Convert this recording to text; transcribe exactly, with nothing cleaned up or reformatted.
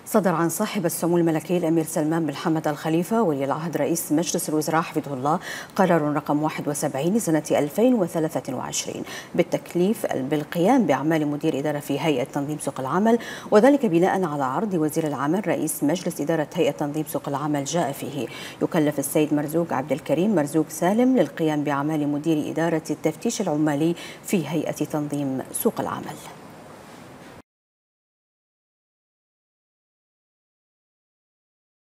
صدر عن صاحب السمو الملكي الأمير سلمان بن حمد الخليفة ولي العهد رئيس مجلس الوزراء حفظه الله قرار رقم واحد وسبعين لسنة ألفين وثلاثة وعشرين بالتكليف بالقيام بأعمال مدير إدارة في هيئة تنظيم سوق العمل، وذلك بناء على عرض وزير العمل رئيس مجلس إدارة هيئة تنظيم سوق العمل جاء فيه يكلف السيد مرزوق عبد الكريم مرزوق سالم للقيام بأعمال مدير إدارة التفتيش العمالي في هيئة تنظيم سوق العمل.